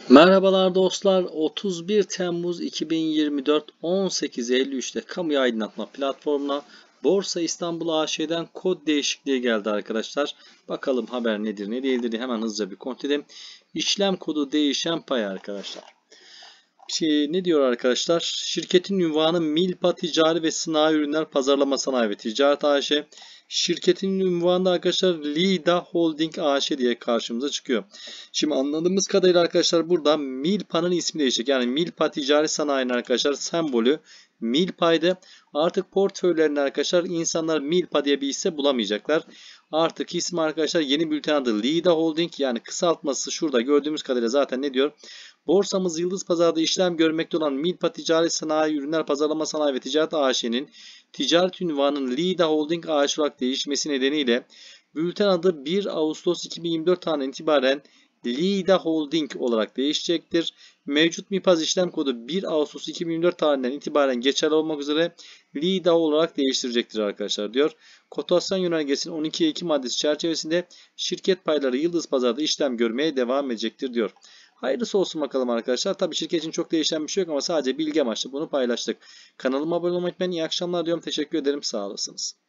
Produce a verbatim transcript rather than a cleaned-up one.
Merhabalar dostlar. otuz bir Temmuz iki bin yirmi dört on sekiz elli üçte kamuya aydınlatma platformuna Borsa İstanbul A Ş'den kod değişikliği geldi arkadaşlar. Bakalım haber nedir ne değildir, hemen hızlıca bir kontrol edelim. İşlem kodu değişen pay arkadaşlar. Şey, ne diyor arkadaşlar? Şirketin ünvanı Milpa Ticari ve Sanayi Ürünler Pazarlama Sanayi ve Ticaret A Ş. Şirketin ünvanı da arkadaşlar Lida Holding A Ş diye karşımıza çıkıyor. Şimdi anladığımız kadarıyla arkadaşlar burada Milpa'nın ismi değişecek. Yani Milpa Ticari Sanayi'nin arkadaşlar sembolü Milpa'ydı. Artık portföylerinde arkadaşlar insanlar Milpa diye bir hisse bulamayacaklar. Artık ismi arkadaşlar yeni bülten adı Lida Holding, yani kısaltması şurada gördüğümüz kadarıyla zaten ne diyor? Borsamız Yıldız Pazar'da işlem görmekte olan Milpa Ticari Sanayi Ürünler Pazarlama Sanayi ve Ticaret A Ş'nin ticaret ünvanının Lida Holding A Ş olarak değişmesi nedeniyle bülten adı bir Ağustos iki bin yirmi dört tarihinden itibaren Lida Holding olarak değişecektir. Mevcut MİPAZ işlem kodu bir Ağustos iki bin yirmi dört tarihinden itibaren geçerli olmak üzere Lida olarak değiştirecektir arkadaşlar diyor. Kotasyon yönergesinin on iki Ekim maddesi çerçevesinde şirket payları Yıldız Pazar'da işlem görmeye devam edecektir diyor. Hayırlısı olsun bakalım arkadaşlar. Tabii şirket için çok değişen bir şey yok ama sadece bilgi amaçlı bunu paylaştık. Kanalıma abone olmayı unutmayın. İyi akşamlar diyorum. Teşekkür ederim. Sağ olasınız.